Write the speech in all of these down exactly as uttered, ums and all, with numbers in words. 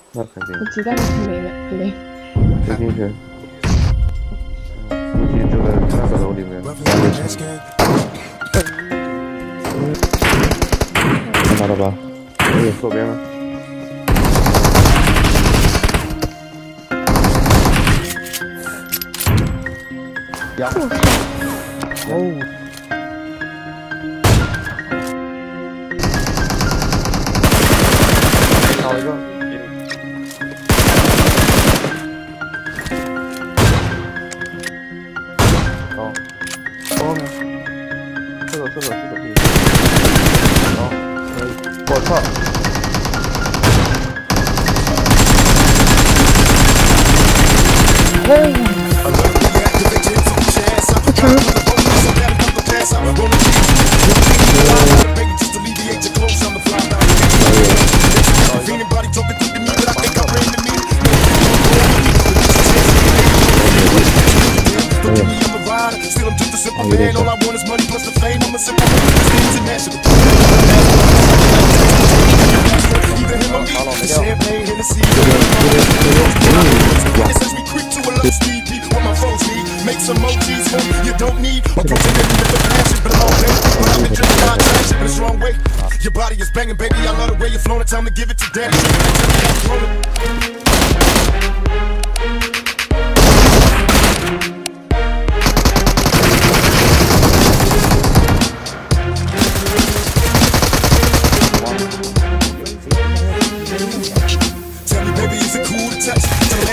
那肯定。 我鸡蛋是没了，没。 谁进去？估计就在那个楼里面。看到了吧？我有左边了。呀！哦。 找一个，好，后面，这个这个这个这个，好，可以，我操！嘿，不成。 有点小。Your body is banging, baby. I love the way you're flowing. Time to give it to daddy. Tell me, baby, is it cool to touch?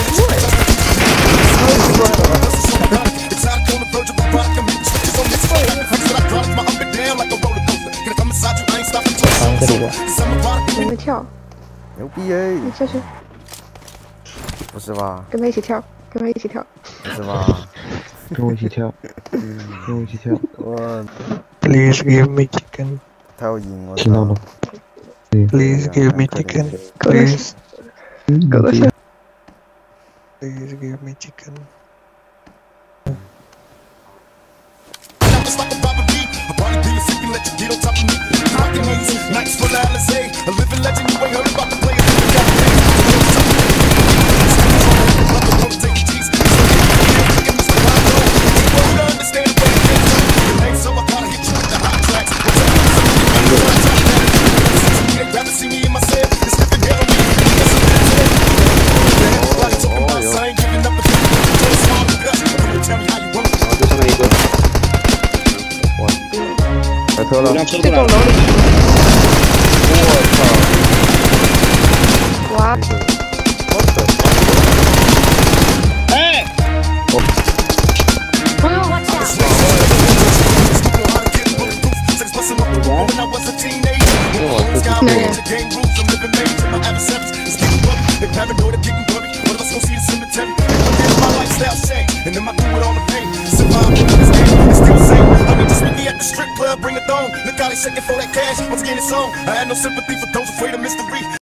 It's hot on the verge of a rock. I'm in stretches on this phone. I feel like driving my up and down like a roller coaster. Gonna come inside you, I ain't stopping till it's over. 跟着跳， 牛逼哎！ 你下去， 不是吧？ 跟他一起跳，跟他一起跳。 不是吧？ 跟我一起跳，跟我一起跳。 我 Please give me chicken. 太有瘾了。 听到吗 Please give me chicken. 狗的 Please. 狗的笑。 Please give me chicken. Nights full of Alizé, a living legend, you ain't heard about the players. So I gotta hit you with the hot tracks. They'd rather see me in my cell, than sniffing heroin. Like talking about, I ain't giving up the come on, tell me how you want it. 就剩一个。我开车了。 这栋楼里。 我操！ 哇！ 哎！ 不用我抢。 Bring it on. Look how they shaking for that cash. Once again, it's on. I had no sympathy for those afraid of mystery.